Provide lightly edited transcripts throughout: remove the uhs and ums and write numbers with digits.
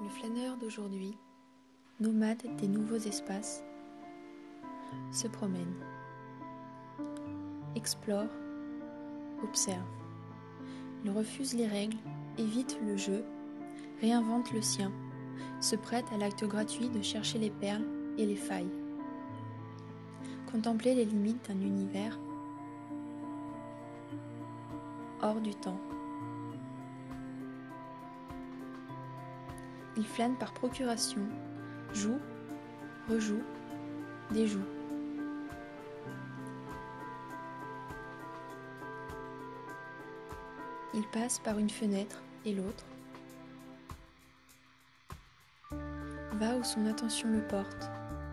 Le flâneur d'aujourd'hui, nomade des nouveaux espaces, se promène, explore, observe. Il refuse les règles, évite le jeu, réinvente le sien, se prête à l'acte gratuit de chercher les perles et les failles. Contempler les limites d'un univers hors du temps. Il flâne par procuration, joue, rejoue, déjoue. Il passe par une fenêtre et l'autre, va où son attention le porte.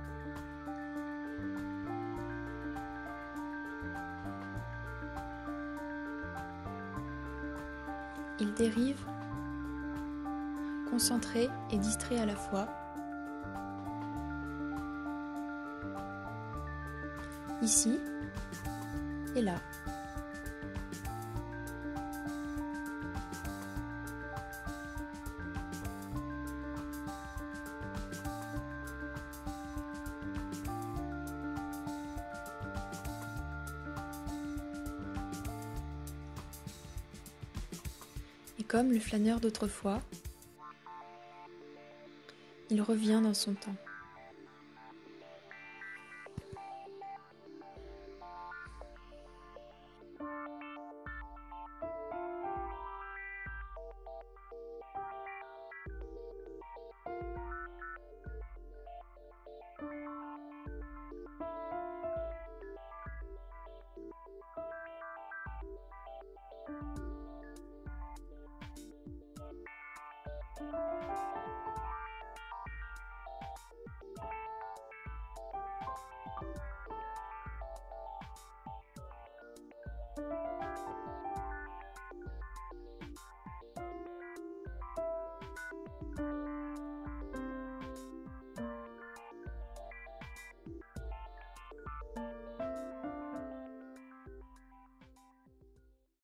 Il dérive, concentré et distrait à la fois. Ici et là. Et comme le flâneur d'autrefois, il revient dans son temps.